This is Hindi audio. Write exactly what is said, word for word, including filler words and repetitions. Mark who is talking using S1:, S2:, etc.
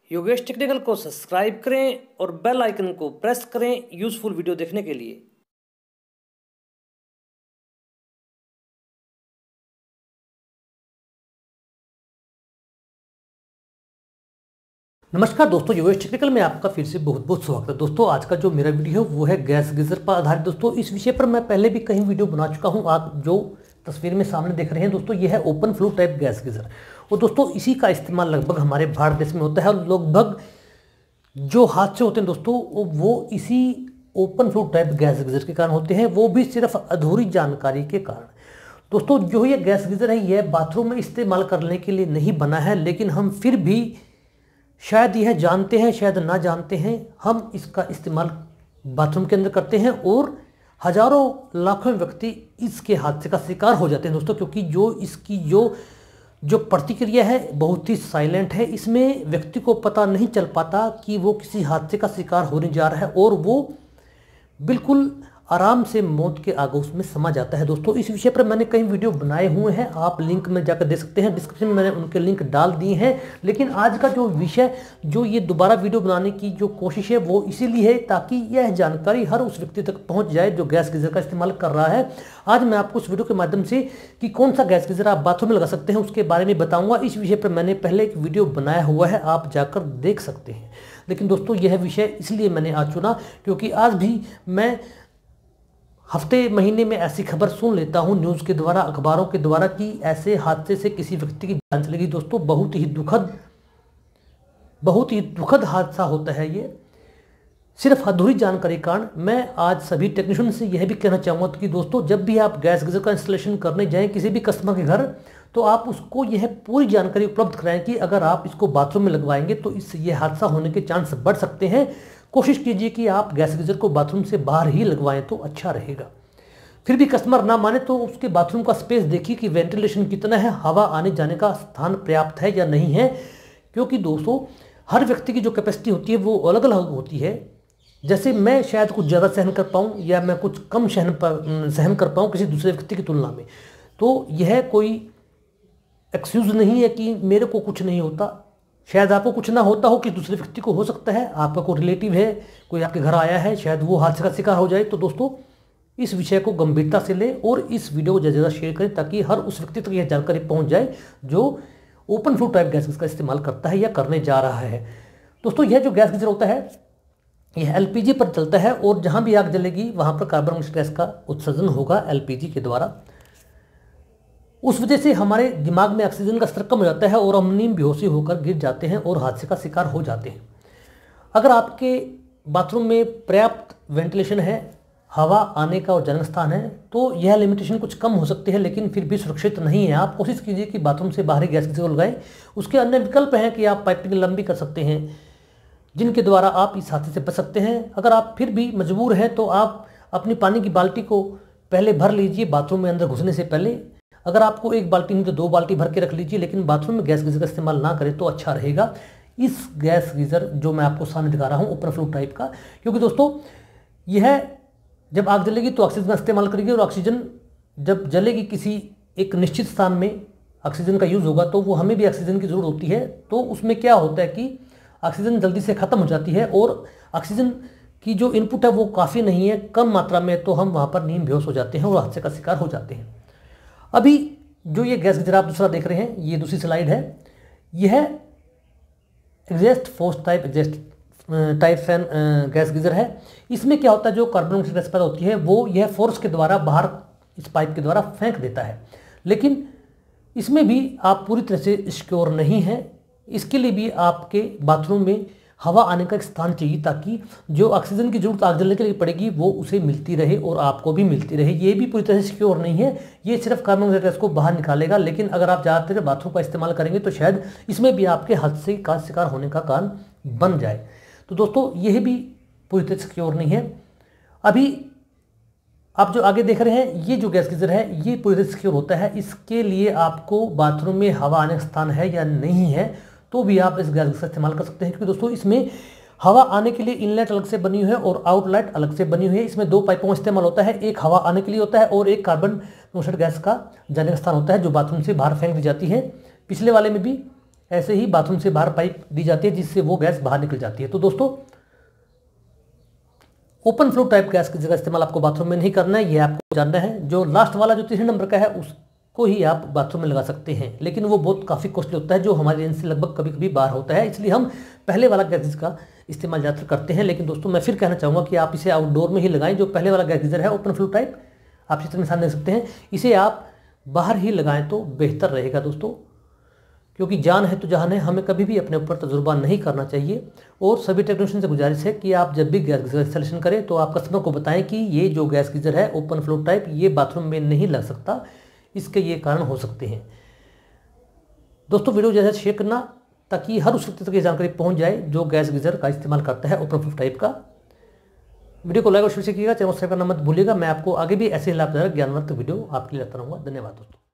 S1: योगेश टेक्निकल को सब्सक्राइब करें और बेल आइकन को प्रेस करें यूजफुल वीडियो देखने के लिए।
S2: नमस्कार दोस्तों, योगेश टेक्निकल में आपका फिर से बहुत बहुत स्वागत है। दोस्तों आज का जो मेरा वीडियो है वो है गैस गीजर पर आधारित। दोस्तों इस विषय पर मैं पहले भी कहीं वीडियो बना चुका हूं। आप जो तस्वीर में सामने देख रहे हैं दोस्तों, ये है open flow type gas geyser. और दोस्तों इसी का इस्तेमाल लगभग हमारे भारत देश में होता है और लगभग जो हादसे होते हैं दोस्तों वो इसी open flow type gas geyser के कारण होते हैं, वो भी सिर्फ अधूरी जानकारी के कारण। दोस्तों जो ये गैस गीजर है यह बाथरूम में इस्तेमाल करने के लिए नहीं बना है, लेकिन हम फिर भी शायद यह जानते हैं शायद ना जानते हैं, हम इसका इस्तेमाल बाथरूम के अंदर करते हैं और हजारों लाखों व्यक्ति इसके हादसे का शिकार हो जाते हैं दोस्तों। क्योंकि जो इसकी जो जो प्रतिक्रिया है बहुत ही साइलेंट है, इसमें व्यक्ति को पता नहीं चल पाता कि वो किसी हादसे का शिकार होने जा रहा है और वो बिल्कुल आराम से मौत के आगोश में समा जाता है। दोस्तों इस विषय पर मैंने कई वीडियो बनाए हुए हैं, आप लिंक में जाकर देख सकते हैं, डिस्क्रिप्शन में मैंने उनके लिंक डाल दिए हैं। लेकिन आज का जो विषय, जो ये दोबारा वीडियो बनाने की जो कोशिश है वो इसीलिए है ताकि यह जानकारी हर उस व्यक्ति तक पहुंच जाए जो गैस गीजर का इस्तेमाल कर रहा है। आज मैं आपको इस वीडियो के माध्यम से कि कौन सा गैस गीजर आप बाथरूम में लगा सकते हैं उसके बारे में बताऊँगा। इस विषय पर मैंने पहले एक वीडियो बनाया हुआ है, आप जाकर देख सकते हैं। लेकिन दोस्तों यह विषय इसलिए मैंने आज चुना क्योंकि आज भी मैं हफ्ते महीने में ऐसी खबर सुन लेता हूं न्यूज़ के द्वारा, अखबारों के द्वारा कि ऐसे हादसे से किसी व्यक्ति की जान चली गई। दोस्तों बहुत ही दुखद बहुत ही दुखद हादसा होता है ये, सिर्फ अधूरी जानकारी कारण। मैं आज सभी टेक्नीशियन से यह भी कहना चाहूँगा कि दोस्तों जब भी आप गैस गीजर का इंस्टॉलेशन करने जाएँ किसी भी कस्टमर के घर, तो आप उसको यह पूरी जानकारी उपलब्ध कराएं कि अगर आप इसको बाथरूम में लगवाएंगे तो इससे यह हादसा होने के चांस बढ़ सकते हैं। कोशिश कीजिए कि आप गैस गीजर को बाथरूम से बाहर ही लगवाएं तो अच्छा रहेगा। फिर भी कस्टमर ना माने तो उसके बाथरूम का स्पेस देखिए कि वेंटिलेशन कितना है, हवा आने जाने का स्थान पर्याप्त है या नहीं है। क्योंकि दोस्तों हर व्यक्ति की जो कैपेसिटी होती है वो अलग अलग होती है। जैसे मैं शायद कुछ ज़्यादा सहन कर पाऊँ या मैं कुछ कम सहन पर सहन कर पाऊँ किसी दूसरे व्यक्ति की तुलना में, तो यह कोई एक्सक्यूज़ नहीं है कि मेरे को कुछ नहीं होता। शायद आपको कुछ ना होता हो कि दूसरे व्यक्ति को हो सकता है, आपका कोई रिलेटिव है, कोई आपके घर आया है, शायद वो हादसे का शिकार हो जाए। तो दोस्तों इस विषय को गंभीरता से लें और इस वीडियो को ज़्यादा शेयर करें ताकि हर उस व्यक्ति तक यह जानकारी पहुंच जाए जो ओपन फ्लो टाइप गैस का इस्तेमाल करता है या करने जा रहा है। दोस्तों यह जो गैस गीजर होता है यह एलपीजी पर चलता है और जहाँ भी आग जलेगी वहाँ पर कार्बन मोनोऑक्साइड गैस का उत्सर्जन होगा एलपीजी के द्वारा। उस वजह से हमारे दिमाग में ऑक्सीजन का स्तर कम हो जाता है और हम नींद बेहोशी होकर गिर जाते हैं और हादसे का शिकार हो जाते हैं। अगर आपके बाथरूम में पर्याप्त वेंटिलेशन है, हवा आने का और जलन स्थान है, तो यह लिमिटेशन कुछ कम हो सकती है लेकिन फिर भी सुरक्षित नहीं है। आप कोशिश कीजिए कि बाथरूम से बाहरी गैस गीजर लगाएं। उसके अन्य विकल्प हैं कि आप पाइपिंग लंबी कर सकते हैं जिनके द्वारा आप इस हादसे से बच सकते हैं। अगर आप फिर भी मजबूर हैं तो आप अपनी पानी की बाल्टी को पहले भर लीजिए बाथरूम में अंदर घुसने से पहले। अगर आपको एक बाल्टी नहीं तो दो बाल्टी भर के रख लीजिए, लेकिन बाथरूम में गैस गीजर का इस्तेमाल ना करें तो अच्छा रहेगा। इस गैस गीजर जो मैं आपको सामने दिखा रहा हूँ ओपन फ्लो टाइप का, क्योंकि दोस्तों यह जब आग जलेगी तो ऑक्सीजन का इस्तेमाल करेगी और ऑक्सीजन जब जलेगी किसी एक निश्चित स्थान में ऑक्सीजन का यूज़ होगा तो वो हमें भी ऑक्सीजन की ज़रूरत होती है। तो उसमें क्या होता है कि ऑक्सीजन जल्दी से ख़त्म हो जाती है और ऑक्सीजन की जो इनपुट है वो काफ़ी नहीं है, कम मात्रा में, तो हम वहाँ पर नींद बेहोश हो जाते हैं और हादसे का शिकार हो जाते हैं। अभी जो ये गैस गीजर आप दूसरा देख रहे हैं, ये दूसरी स्लाइड है, यह exhaust force type exhaust type fan gas geyser है। इसमें क्या होता है, जो कार्बन मोनोऑक्साइड गैस पैदा होती है वो यह फोर्स के द्वारा बाहर इस पाइप के द्वारा फेंक देता है। लेकिन इसमें भी आप पूरी तरह से सिक्योर नहीं है। इसके लिए भी आपके बाथरूम में हवा आने का एक स्थान चाहिए ताकि जो ऑक्सीजन की जरूरत आग जलने के लिए पड़ेगी वो उसे मिलती रहे और आपको भी मिलती रहे। ये भी पूरी तरह से सिक्योर नहीं है, ये सिर्फ कार्बन मोनोऑक्साइड गैस को बाहर निकालेगा। लेकिन अगर आप ज़्यादातर बाथरूम का इस्तेमाल करेंगे तो शायद इसमें भी आपके हादसे का शिकार होने का कारण बन जाए। तो दोस्तों यह भी पूरी तरह से सिक्योर नहीं है। अभी आप जो आगे देख रहे हैं ये जो गैस गीजर है ये पूरी तरह से सिक्योर होता है। इसके लिए आपको बाथरूम में हवा आने का स्थान है या नहीं है तो भी आप इस गैस गीजर का इस्तेमाल कर सकते हैं, क्योंकि दोस्तों इसमें हवा आने के लिए इनलेट अलग से बनी हुई है और आउटलेट अलग से बनी हुई है। इसमें दो पाइपों का इस्तेमाल होता है, एक हवा आने के लिए होता है और एक कार्बन मोनोऑक्साइड गैस का जाने का स्थान होता है जो बाथरूम से बाहर फेंक दी जाती है। पिछले वाले में भी ऐसे ही बाथरूम से बाहर पाइप दी जाती है जिससे वो गैस बाहर निकल जाती है। तो दोस्तों ओपन फ्लो टाइप गैस की जगह इस्तेमाल आपको बाथरूम में नहीं करना है, ये आपको जानना है। जो लास्ट वाला जो तीसरे नंबर का है उसको ही आप बाथरूम में लगा सकते हैं, लेकिन वो बहुत काफ़ी कॉस्टली होता है जो हमारी रेंज से लगभग कभी कभी बाहर होता है, इसलिए हम पहले वाला गैस का इस्तेमाल ज़्यादातर करते हैं। लेकिन दोस्तों मैं फिर कहना चाहूँगा कि आप इसे आउटडोर में ही लगाएं। जो पहले वाला गैस गीजर है ओपन फ्लो टाइप, आप चित्र में सामने देख सकते हैं, इसे आप बाहर ही लगाएं तो बेहतर रहेगा दोस्तों, क्योंकि जान है तो जहान है, हमें कभी भी अपने ऊपर तजुर्बा नहीं करना चाहिए। और सभी टेक्नीशियन से गुजारिश है कि आप जब भी गैस गीजर इंस्टॉलेशन करें तो आप कस्टमर को बताएं कि ये जो गैस गीजर है ओपन फ्लो टाइप ये बाथरूम में नहीं लग सकता, इसके ये कारण हो सकते हैं। दोस्तों वीडियो जैसे शेयर करना ताकि हर उस व्यक्ति तक ये जानकारी पहुंच जाए जो गैस गीजर का इस्तेमाल करता है ओपन फ्लो टाइप का। वीडियो को लाइक और शेयर कीजिएगा, चैनल सब्सक्राइब करना मत भूलिएगा। मैं आपको आगे भी ऐसे लाभदायक ज्ञानवर्धक वीडियो आपके लिए लाता रहूँगा। धन्यवाद दोस्तों।